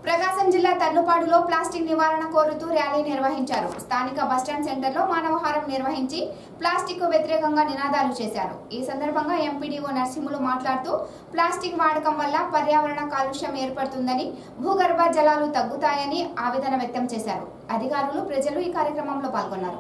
ప్రకాశం జిల్లా తర్లుపాడులో ప్లాస్టిక్ నివారణ కోరుతూ ర్యాలీ నిర్వహించారు. స్థానిక బస్టాండ్ సెంటర్లో మానవహారం నిర్వహించి ప్లాస్టిక్ కు వ్యతిరేకంగా నినాదాలు చేశారు. ఈ సందర్భంగా ఎంపీడీఓ నరసింహులు మాట్లాడుతూ ప్లాస్టిక్ వాడకం వల్ల పర్యావరణ కాలుష్యం ఏర్పడుతుందని, భూగర్భ జలాలు తగ్గుతాయని ఆవేదన వ్యక్తం చేశారు. అధికారులు, ప్రజలు ఈ కార్యక్రమంలో పాల్గొన్నారు.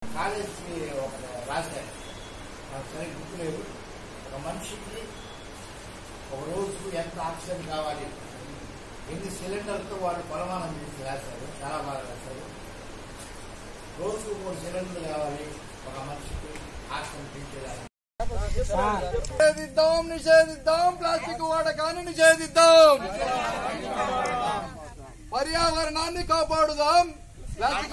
ఎన్ని సిలిండర్లతో వాళ్ళు కొలమానం చేసి రాశారు. చాలా బాగా రాశారు. రోజుకు 3 సిలిండర్లు కావాలి ఒక మనిషికి ఆక్సిజన్ పెంచేదాన్ని. నిషేధిద్దాం ప్లాస్టిక్ వాడకాన్ని నిషేధిద్దాం, పర్యావరణాన్ని కాపాడుదాం. ప్లాస్టిక్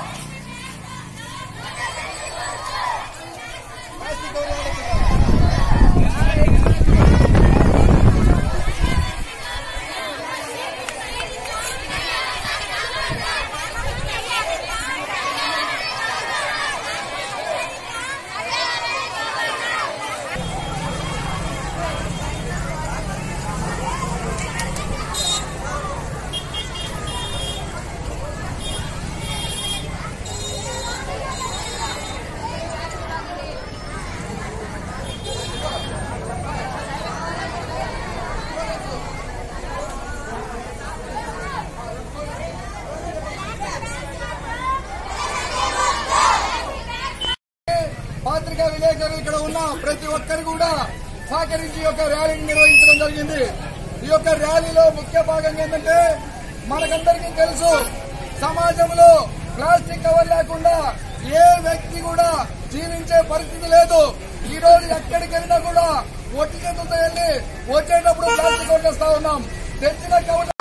పత్రికా విలేకరులు ఇక్కడ ఉన్న ప్రతి ఒక్కరు కూడా సహకరించి ఈ యొక్క ర్యాలీని నిర్వహించడం జరిగింది. ఈ యొక్క ర్యాలీలో ముఖ్య భాగంగా ఏంటంటే, మనకందరికీ తెలుసు, సమాజంలో ప్లాస్టిక్ కవర్ లేకుండా ఏ వ్యక్తి కూడా జీవించే పరిస్థితి లేదు. ఈ రోజు ఎక్కడికి వెళ్ళినా కూడా ఒట్టి చేతులతో వెళ్ళి వచ్చేటప్పుడు ప్లాస్టిక్ కొట్టేస్తా ఉన్నాం. తెచ్చిన కవర్